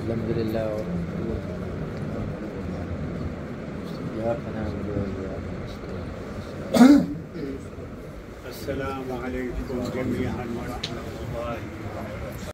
الحمد لله إياك نعبد وإياك نستعين. السلام عليكم جميعا ورحمة الله وبركاته.